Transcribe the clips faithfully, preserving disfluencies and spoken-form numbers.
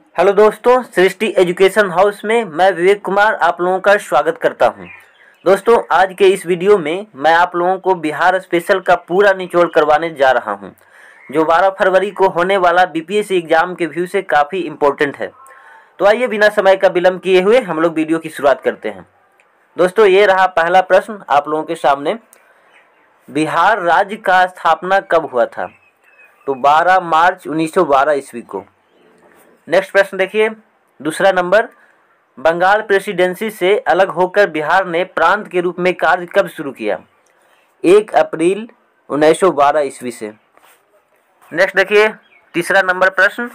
Hello दोस्तों, सृष्टि education house में मैं विवेक कुमार आप लोगों का स्वागत करता हूं। दोस्तों, आज के इस वीडियो में मैं आप लोगों को बिहार स्पेशल का पूरा निचोड़ करवाने जा रहा हूं, जो बारह फरवरी को होने वाला बीपीएससी एग्जाम के व्यू से काफ़ी इम्पोर्टेंट है। तो आइए बिना समय का विलंब किए हुए हम लोग वीडियो की शुरुआत करते हैं। दोस्तों, ये रहा पहला प्रश्न आप लोगों के सामने। बिहार राज्य का स्थापना कब हुआ था? तो बारह मार्च उन्नीस सौ बारह ईस्वी को। नेक्स्ट प्रश्न देखिए, दूसरा नंबर, बंगाल प्रेसिडेंसी से अलग होकर बिहार ने प्रांत के रूप में कार्य कब शुरू किया? एक अप्रैल उन्नीस सौ बारह ईस्वी से। नेक्स्ट देखिए, तीसरा नंबर प्रश्न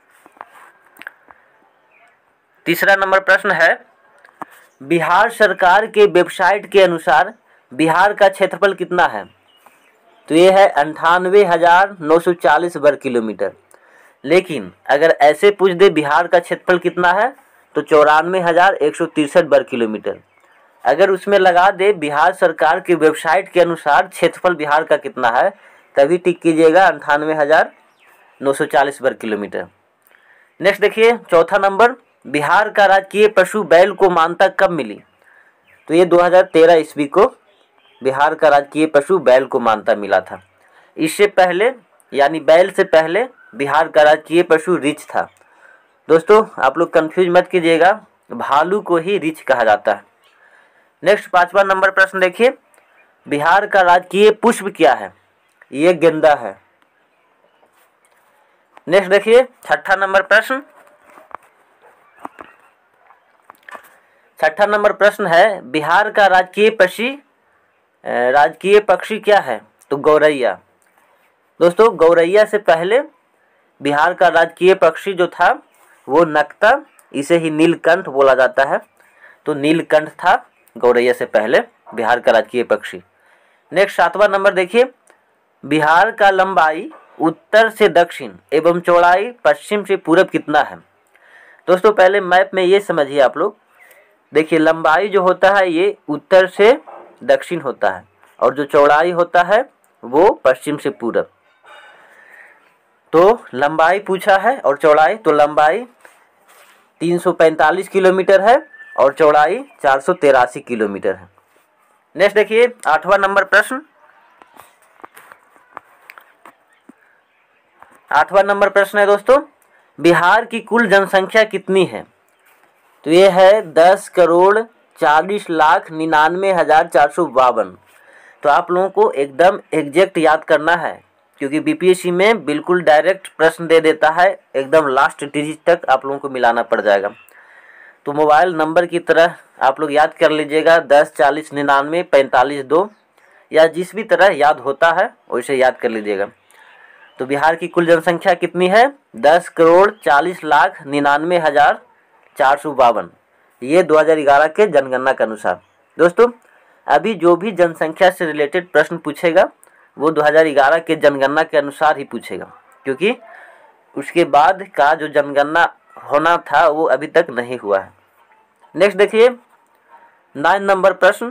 तीसरा नंबर प्रश्न है, बिहार सरकार के वेबसाइट के अनुसार बिहार का क्षेत्रफल कितना है? तो ये है अंठानवे हजार नौ सौ चालीस वर्ग किलोमीटर। लेकिन अगर ऐसे पूछ दे बिहार का क्षेत्रफल कितना है, तो चौरानवे हजार एक सौ तिरसठ वर्ग किलोमीटर। अगर उसमें लगा दे बिहार सरकार की वेबसाइट के अनुसार क्षेत्रफल बिहार का कितना है, तभी टिक कीजिएगा अंठानवे हजार नौ सौ चालीस वर्ग किलोमीटर। नेक्स्ट देखिए, चौथा नंबर, बिहार का राजकीय पशु बैल को मान्यता कब मिली? तो ये दो हज़ार तेरह ईस्वी को बिहार का राजकीय पशु बैल को मान्यता मिला था। इससे पहले यानी बैल से पहले बिहार का राजकीय पशु रीछ था। दोस्तों, आप लोग कंफ्यूज मत कीजिएगा, भालू को ही रीछ कहा जाता है। नेक्स्ट पांचवा नंबर प्रश्न देखिए, बिहार का राजकीय पुष्प क्या है? ये गेंदा है। नेक्स्ट देखिए, छठा नंबर प्रश्न छठा नंबर प्रश्न है, बिहार का राजकीय पक्षी राजकीय पक्षी क्या है? तो गौरैया। दोस्तों, गौरैया से पहले बिहार का राजकीय पक्षी जो था वो नकता, इसे ही नीलकंठ बोला जाता है। तो नीलकंठ था गौरैया से पहले बिहार का राजकीय पक्षी। नेक्स्ट सातवां नंबर देखिए, बिहार का लंबाई उत्तर से दक्षिण एवं चौड़ाई पश्चिम से पूरब कितना है? दोस्तों, पहले मैप में ये समझिए आप लोग। देखिए, लंबाई जो होता है ये उत्तर से दक्षिण होता है और जो चौड़ाई होता है वो पश्चिम से पूरब। तो लंबाई पूछा है और चौड़ाई, तो लंबाई तीन सौ पैंतालीस किलोमीटर है और चौड़ाई चार सौ तिरासी किलोमीटर है। नेक्स्ट देखिए, आठवां नंबर प्रश्न आठवां नंबर प्रश्न है दोस्तों, बिहार की कुल जनसंख्या कितनी है? तो ये है दस करोड़ चालीस लाख निन्यानवे हजार चार सौ बावन। तो आप लोगों को एकदम एग्जैक्ट याद करना है, क्योंकि बीपीएससी में बिल्कुल डायरेक्ट प्रश्न दे देता है, एकदम लास्ट डिजिट तक आप लोगों को मिलाना पड़ जाएगा। तो मोबाइल नंबर की तरह आप लोग याद कर लीजिएगा, दस चालीस निन्यानवे पैंतालीस दो, या जिस भी तरह याद होता है वैसे याद कर लीजिएगा। तो बिहार की कुल जनसंख्या कितनी है? दस करोड़ चालीस लाख निन्यानवे हज़ार चार सौ बावन, ये दो हज़ार ग्यारह के जनगणना के अनुसार। दोस्तों, अभी जो भी जनसंख्या से रिलेटेड प्रश्न पूछेगा वो दो हज़ार ग्यारह के जनगणना के अनुसार ही पूछेगा, क्योंकि उसके बाद का जो जनगणना होना था वो अभी तक नहीं हुआ है। नेक्स्ट देखिए, नाइन नंबर प्रश्न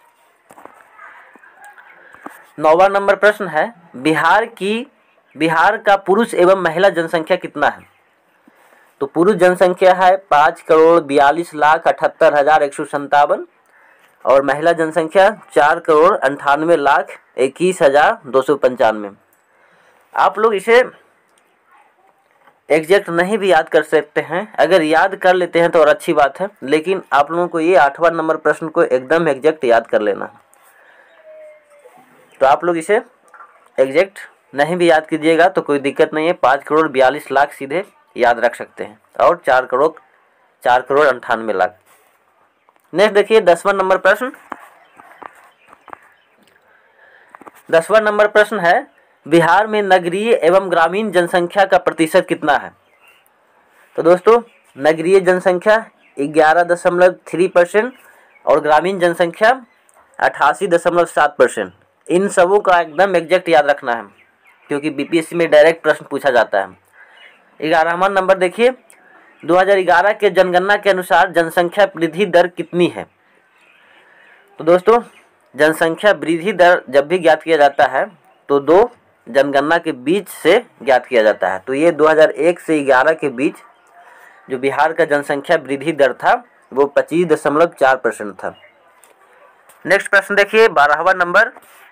नौवां नंबर प्रश्न है, बिहार की बिहार का पुरुष एवं महिला जनसंख्या कितना है? तो पुरुष जनसंख्या है पाँच करोड़ बयालीस लाख अठहत्तर हजार एक सौ संतावन और महिला जनसंख्या चार करोड़ अंठानवे लाख इक्कीस हजार दो सौ पंचानवे। आप लोग इसे एग्जैक्ट नहीं भी याद कर सकते हैं, अगर याद कर लेते हैं तो और अच्छी बात है, लेकिन आप लोगों को ये आठवां नंबर प्रश्न को एकदम एग्जैक्ट याद कर लेना है। तो आप लोग इसे एग्जैक्ट नहीं भी याद कीजिएगा तो कोई दिक्कत नहीं है, पाँच करोड़ बयालीस लाख सीधे याद रख सकते हैं और चार करोड़ चार करोड़ अंठानवे लाख। नेक्स्ट देखिए, दसवां नंबर प्रश्न दसवां नंबर प्रश्न है, बिहार में नगरीय एवं ग्रामीण जनसंख्या का प्रतिशत कितना है? तो दोस्तों, नगरीय जनसंख्या ग्यारह दशमलव तीन परसेंट और ग्रामीण जनसंख्या अट्ठासी दशमलव सात परसेंट। इन सबों का एकदम एग्जैक्ट याद रखना है, क्योंकि बीपीएससी में डायरेक्ट प्रश्न पूछा जाता है। ग्यारहवां नंबर देखिए, दो हज़ार ग्यारह के जनगणना के अनुसार जनसंख्या वृद्धि दर कितनी है? तो दोस्तों, जनसंख्या वृद्धि दर जब भी ज्ञात किया जाता है तो दो जनगणना के बीच से ज्ञात किया जाता है। तो ये दो हज़ार एक से ग्यारह के बीच जो बिहार का जनसंख्या वृद्धि दर था वो पच्चीस दशमलव चार परसेंट था। नेक्स्ट प्रश्न देखिए, बारहवां नंबर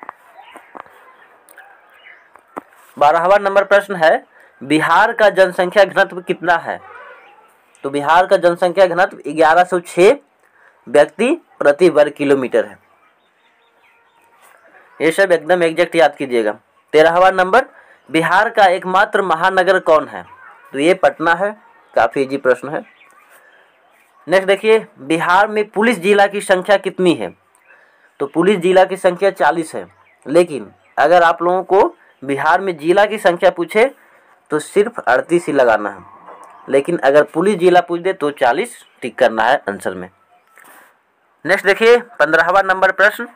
बारहवां नंबर प्रश्न है, बिहार का जनसंख्या घनत्व कितना है? तो बिहार का जनसंख्या घनत्व ग्यारह सौ छह व्यक्ति प्रति वर्ग किलोमीटर है। ये सब एकदम एग्जैक्ट याद कीजिएगा। तेरहवां नंबर, बिहार का एकमात्र महानगर कौन है? तो ये पटना है। काफ़ी इजी प्रश्न है। नेक्स्ट देखिए, बिहार में पुलिस जिला की संख्या कितनी है? तो पुलिस जिला की संख्या चालीस है, लेकिन अगर आप लोगों को बिहार में जिला की संख्या पूछे तो सिर्फ अड़तीस ही लगाना है, लेकिन अगर पुलिस जिला पूछ दे तो चालीस टिक करना है आंसर में। नेक्स्ट देखिए, पंद्रहवां नंबर प्रश्न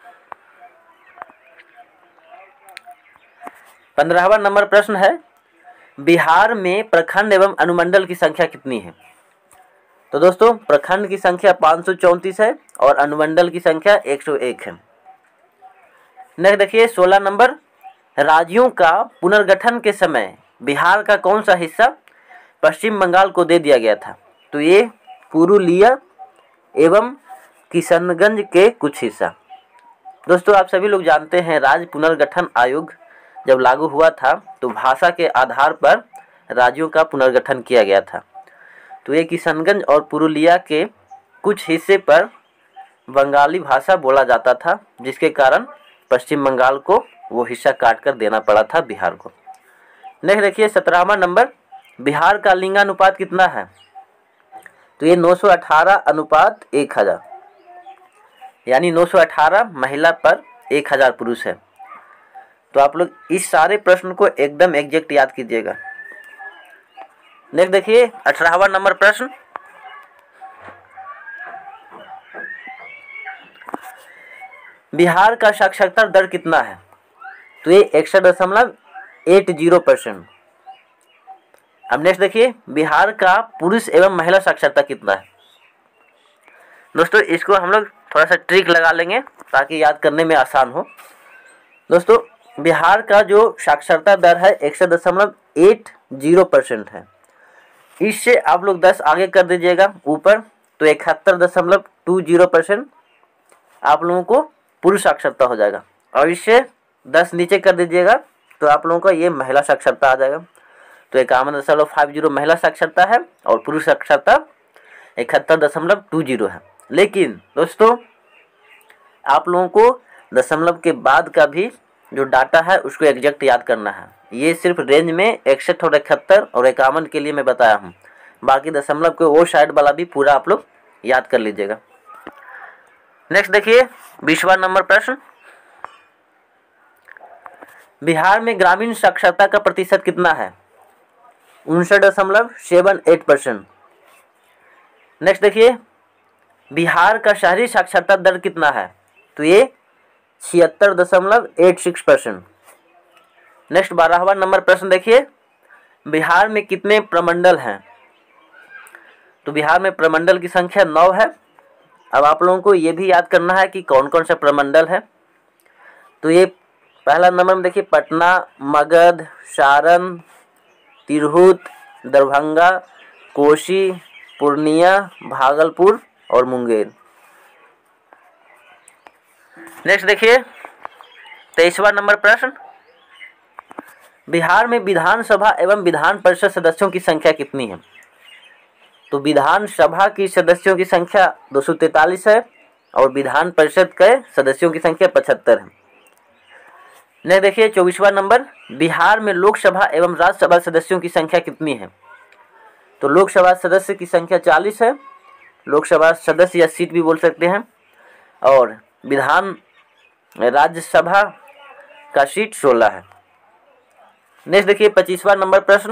पंद्रहवां नंबर प्रश्न है, बिहार में प्रखंड एवं अनुमंडल की संख्या कितनी है? तो दोस्तों, प्रखंड की संख्या पाँच सौ चौंतीस है और अनुमंडल की संख्या एक सौ एक है। नेक्स्ट देखिए, सोलह नंबर, राज्यों का पुनर्गठन के समय बिहार का कौन सा हिस्सा पश्चिम बंगाल को दे दिया गया था? तो ये पुरुलिया एवं किशनगंज के कुछ हिस्सा। दोस्तों, आप सभी लोग जानते हैं, राज्य पुनर्गठन आयोग जब लागू हुआ था तो भाषा के आधार पर राज्यों का पुनर्गठन किया गया था। तो ये किशनगंज और पुरुलिया के कुछ हिस्से पर बंगाली भाषा बोला जाता था, जिसके कारण पश्चिम बंगाल को वो हिस्सा काट कर देना पड़ा था बिहार को। नेक्स्ट देखिए, सत्रहवां नंबर, बिहार का लिंगानुपात कितना है? तो ये नौ सौ अठारह अनुपात एक हज़ार, यानी नौ सौ अठारह महिला पर एक हज़ार पुरुष है। तो आप लोग इस सारे प्रश्न को एकदम एग्जैक्ट याद कीजिएगा। नेक्स्ट देखिए, अठारहवां नंबर प्रश्न, बिहार का साक्षरता दर कितना है? तो ये इकसठ दशमलव एट जीरो परसेंट। अब नेक्स्ट देखिए, बिहार का पुरुष एवं महिला साक्षरता कितना है? दोस्तों, इसको हम लोग थोड़ा सा ट्रिक लगा लेंगे ताकि याद करने में आसान हो। दोस्तों, बिहार का जो साक्षरता दर है इकसठ दशमलव एट जीरो परसेंट है। इससे आप लोग दस आगे कर दीजिएगा ऊपर, तो इकहत्तर दशमलव टू जीरो परसेंट आप लोगों को पुरुष साक्षरता हो जाएगा, और इससे दस नीचे कर दीजिएगा तो आप लोगों का ये महिला साक्षरता आ जाएगा। तो इक्यावन दशमलव फाइव जीरो महिला साक्षरता है और पुरुष साक्षरता इकहत्तर दशमलव टू जीरो है। लेकिन दोस्तों, आप लोगों को दशमलव के बाद का भी जो डाटा है उसको एग्जैक्ट याद करना है। ये सिर्फ रेंज में इकसठ और इकहत्तर और इक्यावन के लिए मैं बताया हूँ, बाकी दशमलव के वो साइड वाला भी पूरा आप लोग याद कर लीजिएगा। नेक्स्ट देखिए, बीसवां नंबर प्रश्न, बिहार में ग्रामीण साक्षरता का प्रतिशत कितना है? उनसठ दशमलव सेवन एट परसेंट। नेक्स्ट देखिए, बिहार का शहरी साक्षरता दर कितना है? तो ये छिहत्तर दशमलव एट सिक्स परसेंट। नेक्स्ट बारहवां नंबर प्रश्न देखिए, बिहार में कितने प्रमंडल हैं? तो बिहार में प्रमंडल की संख्या नौ है। अब आप लोगों को ये भी याद करना है कि कौन कौन सा प्रमंडल है। तो ये पहला नंबर में देखिए, पटना, मगध, सारण, तिरहुत, दरभंगा, कोसी, पूर्णिया, भागलपुर और मुंगेर। नेक्स्ट देखिए, तेईसवां नंबर प्रश्न, बिहार में विधानसभा एवं विधान परिषद सदस्यों की संख्या कितनी है? तो विधानसभा की सदस्यों की संख्या दो सौ तैंतालीस है और विधान परिषद के सदस्यों की संख्या पचहत्तर है। नेक्स्ट देखिए, चौबीसवां नंबर, बिहार में लोकसभा एवं राज्यसभा सदस्यों की संख्या कितनी है? तो लोकसभा सदस्य की संख्या चालीस है, लोकसभा सदस्य या सीट भी बोल सकते हैं, और विधान राज्यसभा का सीट सोलह है। नेक्स्ट देखिए, पच्चीसवां नंबर प्रश्न,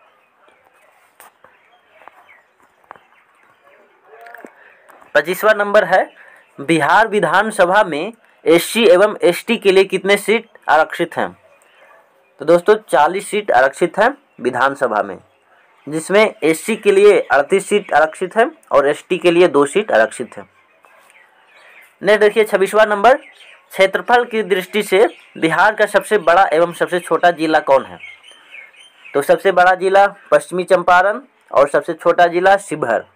पच्चीसवां नंबर है, बिहार विधानसभा में एससी एवं एसटी के लिए कितने सीट आरक्षित हैं? तो दोस्तों, चालीस सीट आरक्षित हैं विधानसभा में, जिसमें एससी के लिए अड़तीस सीट आरक्षित है और एसटी के लिए दो सीट आरक्षित है। नेक्स्ट देखिए, छब्बीसवां नंबर, क्षेत्रफल की दृष्टि से बिहार का सबसे बड़ा एवं सबसे छोटा जिला कौन है? तो सबसे बड़ा जिला पश्चिमी चंपारण और सबसे छोटा जिला शिवहर।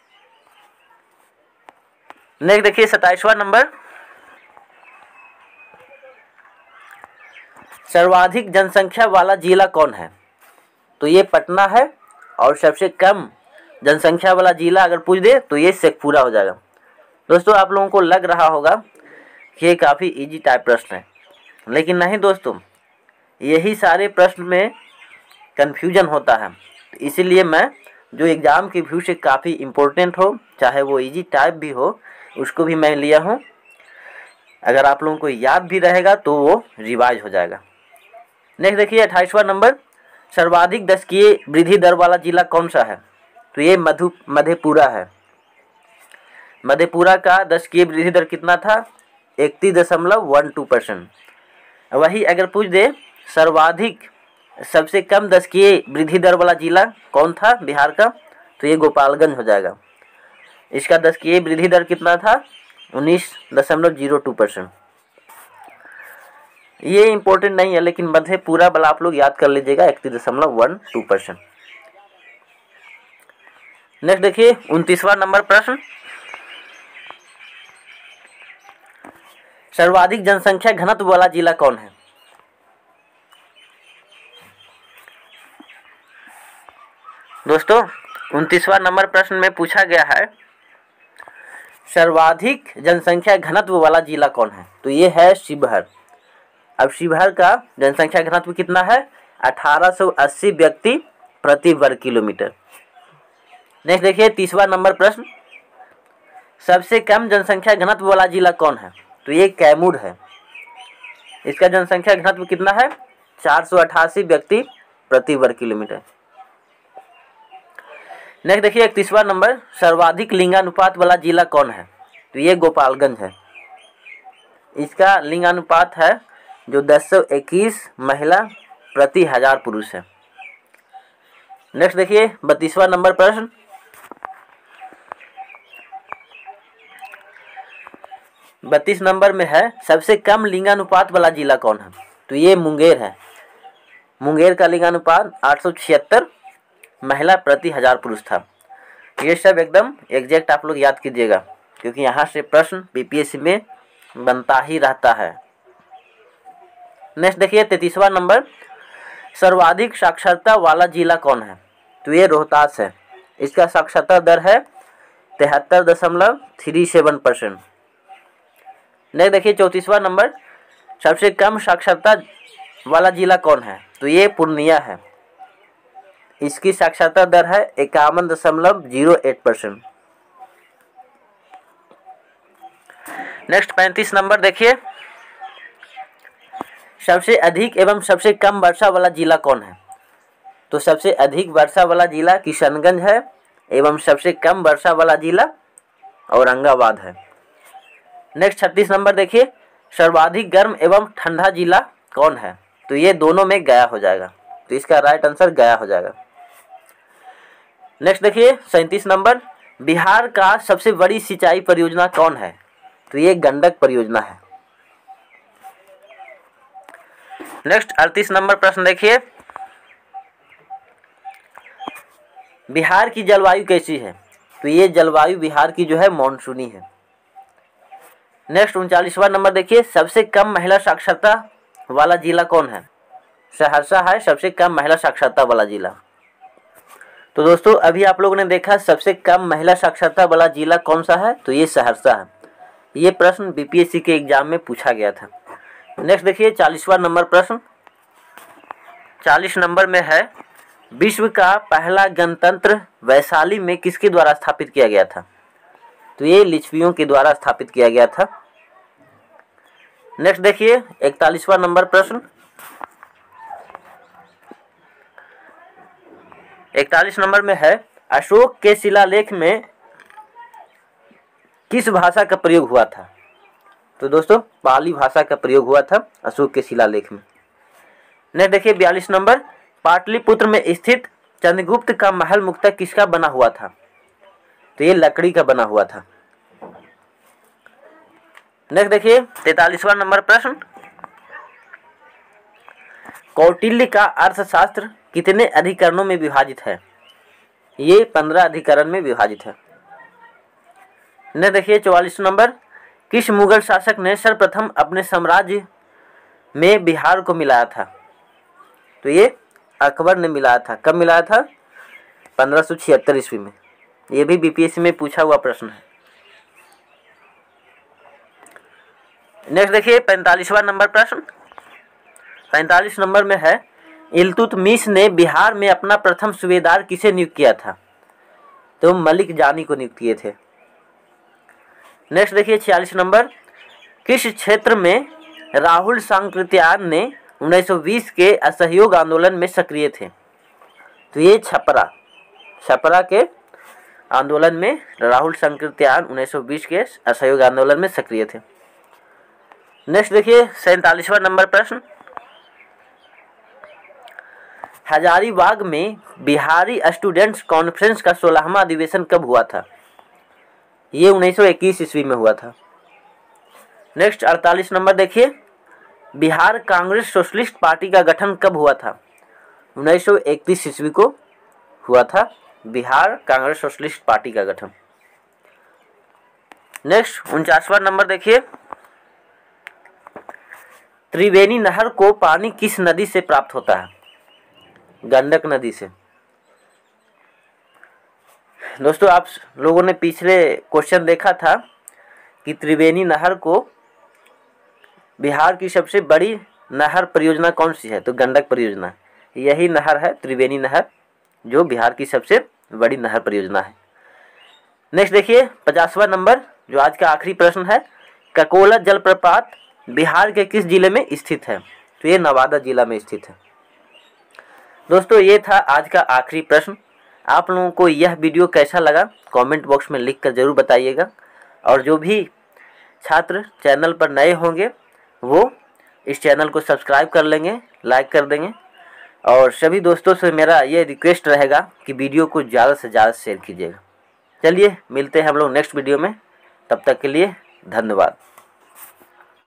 नेक्स्ट देखिए सत्ताईसवां नंबर, सर्वाधिक जनसंख्या वाला जिला कौन है? तो ये पटना है। और सबसे कम जनसंख्या वाला जिला अगर पूछ दे तो ये शेखपुरा हो जाएगा। दोस्तों आप लोगों को लग रहा होगा कि ये काफ़ी इजी टाइप प्रश्न है, लेकिन नहीं दोस्तों, यही सारे प्रश्न में कन्फ्यूजन होता है। इसीलिए मैं जो एग्ज़ाम के व्यू से काफ़ी इम्पोर्टेंट हो, चाहे वो इजी टाइप भी हो, उसको भी मैं लिया हूँ। अगर आप लोगों को याद भी रहेगा तो वो रिवाइज हो जाएगा। नेक्स्ट देखिए अट्ठाईसवां नंबर, सर्वाधिक दशकीय वृद्धि दर वाला जिला कौन सा है? तो ये मधु मधेपुरा है। मधेपुरा का दशकीय वृद्धि दर कितना था? इकतीस दशमलव वन टू परसेंट। वही अगर पूछ दे सर्वाधिक सबसे कम दशकीय वृद्धि दर वाला जिला कौन था बिहार का? तो ये गोपालगंज हो जाएगा। इसका दशकीय वृद्धि दर कितना था? उन्नीस दशमलव जीरो टू परसेंट। ये इम्पोर्टेंट नहीं है, लेकिन मधेपुरा वाला आप लोग याद कर लीजिएगा, इकतीस दशमलव वन टू परसेंट। नेक्स्ट देखिए उनतीसवां नंबर प्रश्न, सर्वाधिक जनसंख्या घनत्व वाला जिला कौन है? दोस्तों उनतीसवां नंबर प्रश्न में पूछा गया है सर्वाधिक जनसंख्या घनत्व वाला जिला कौन है? तो ये है शिवहर। अब शिवहर का जनसंख्या घनत्व कितना है? अठारह सौ अस्सी व्यक्ति प्रति वर्ग किलोमीटर। नेक्स्ट देखिए तीसवा नंबर प्रश्न, सबसे कम जनसंख्या घनत्व वाला जिला कौन है? तो ये कैमूर है। इसका जनसंख्या घनत्व कितना है? चार सौ अट्ठासी व्यक्ति प्रति वर्ग किलोमीटर। नेक्स्ट देखिए इकतीसवां नंबर, सर्वाधिक लिंगानुपात वाला जिला कौन है? तो ये गोपालगंज है। इसका लिंगानुपात है जो दस सौ इक्कीस महिला प्रति हजार पुरुष है। नेक्स्ट देखिए बत्तीसवां नंबर प्रश्न, बत्तीस नंबर में है सबसे कम लिंगानुपात वाला जिला कौन है? तो ये मुंगेर है। मुंगेर का लिंगानुपात आठ सौ छिहत्तर महिला प्रति हजार पुरुष था। ये सब एकदम एग्जैक्ट आप लोग याद कीजिएगा, क्योंकि यहाँ से प्रश्न बीपीएससी में बनता ही रहता है। नेक्स्ट देखिए तैंतीसवां नंबर, सर्वाधिक साक्षरता वाला जिला कौन है? तो ये रोहतास है। इसका साक्षरता दर है तिहत्तर दशमलव थ्री सेवन परसेंट। नेक्स्ट देखिए चौंतीसवां नंबर, सबसे कम साक्षरता वाला जिला कौन है? तो ये पूर्णिया है। इसकी साक्षरता दर है इक्यावन दशमलव जीरो एट परसेंट। नेक्स्ट पैंतीस नंबर देखिए, सबसे अधिक एवं सबसे कम वर्षा वाला जिला कौन है? तो सबसे अधिक वर्षा वाला जिला किशनगंज है एवं सबसे कम वर्षा वाला जिला औरंगाबाद है। नेक्स्ट छत्तीस नंबर देखिए, सर्वाधिक गर्म एवं ठंडा जिला कौन है? तो ये दोनों में गया हो जाएगा। तो इसका राइट आंसर गया हो जाएगा। नेक्स्ट देखिए सैंतीस नंबर, बिहार का सबसे बड़ी सिंचाई परियोजना कौन है? तो ये गंडक परियोजना है। नेक्स्ट अड़तीस नंबर प्रश्न देखिए, बिहार की जलवायु कैसी है? तो ये जलवायु बिहार की जो है मानसूनी है। नेक्स्ट उनचालीसवां नंबर देखिए, सबसे कम महिला साक्षरता वाला जिला कौन है? सहरसा है सबसे कम महिला साक्षरता वाला जिला। तो दोस्तों अभी आप लोगों ने देखा सबसे कम महिला साक्षरता वाला जिला कौन सा है? तो ये सहरसा है। ये प्रश्न बीपीएससी के एग्जाम में पूछा गया था। नेक्स्ट देखिए चालीसवां नंबर प्रश्न, चालीस नंबर में है विश्व का पहला गणतंत्र वैशाली में किसके द्वारा स्थापित किया गया था? तो ये लिच्छवियों के द्वारा स्थापित किया गया था। नेक्स्ट देखिए इकतालीसवां नंबर प्रश्न, इकतालीस नंबर में है अशोक के शिलालेख में किस भाषा का प्रयोग हुआ था? तो दोस्तों पाली भाषा का प्रयोग हुआ था अशोक के शिलालेख में। नेक्स्ट देखिए बयालीस नंबर, पाटलिपुत्र में स्थित चंद्रगुप्त का महल मुख्यतः किसका बना हुआ था? तो ये लकड़ी का बना हुआ था। नेक्स्ट देखिए तैतालीसवां नंबर प्रश्न, कौटिल्य का अर्थशास्त्र कितने अधिकरणों में विभाजित है? ये पंद्रह अधिकरण में विभाजित है। ने देखिए चौवालीस नंबर, किस मुगल शासक ने सर्वप्रथम अपने साम्राज्य में बिहार को मिलाया था? तो ये अकबर ने मिलाया था। कब मिलाया था? पंद्रह सौ छिहत्तर ईस्वी में। ये भी बीपीएससी में पूछा हुआ प्रश्न है। नेक्स्ट देखिए पैंतालीसवां नंबर प्रश्न। पैंतालीस नंबर में है, इल्तुतमिश ने बिहार में अपना प्रथम सूबेदार किसे नियुक्त किया था? तो मलिक जानी को नियुक्त किए थे। नेक्स्ट देखिए छियालीस नंबर, किस क्षेत्र में राहुल सांकृत्यायन ने उन्नीस सौ बीस के असहयोग आंदोलन में सक्रिय थे? तो ये छपरा छपरा के आंदोलन में राहुल सांकृत्यायन उन्नीस सौ बीस के असहयोग आंदोलन में सक्रिय थे। नेक्स्ट देखिए सैंतालीसवां नंबर प्रश्न, हजारीबाग में बिहारी स्टूडेंट्स कॉन्फ्रेंस का सोलहवां अधिवेशन कब हुआ था? ये उन्नीस सौ इक्कीस ईस्वी में हुआ था। नेक्स्ट अड़तालीस नंबर देखिए, बिहार कांग्रेस सोशलिस्ट पार्टी का गठन कब हुआ था? उन्नीस सौ इकतीस ईस्वी को हुआ था बिहार कांग्रेस सोशलिस्ट पार्टी का गठन। नेक्स्ट उनचासवां नंबर देखिए, त्रिवेणी नहर को पानी किस नदी से प्राप्त होता है? गंडक नदी से। दोस्तों आप लोगों ने पिछले क्वेश्चन देखा था कि त्रिवेणी नहर को बिहार की सबसे बड़ी नहर परियोजना कौन सी है? तो गंडक परियोजना। यही नहर है त्रिवेणी नहर, जो बिहार की सबसे बड़ी नहर परियोजना है। नेक्स्ट देखिए पचासवां नंबर, जो आज का आखिरी प्रश्न है, ककोला जलप्रपात बिहार के किस जिले में स्थित है? तो ये नवादा जिला में स्थित है। दोस्तों ये था आज का आखिरी प्रश्न। आप लोगों को यह वीडियो कैसा लगा कमेंट बॉक्स में लिख कर ज़रूर बताइएगा। और जो भी छात्र चैनल पर नए होंगे वो इस चैनल को सब्सक्राइब कर लेंगे, लाइक कर देंगे। और सभी दोस्तों से मेरा ये रिक्वेस्ट रहेगा कि वीडियो को ज़्यादा से ज़्यादा शेयर कीजिएगा। चलिए मिलते हैं हम लोग नेक्स्ट वीडियो में, तब तक के लिए धन्यवाद।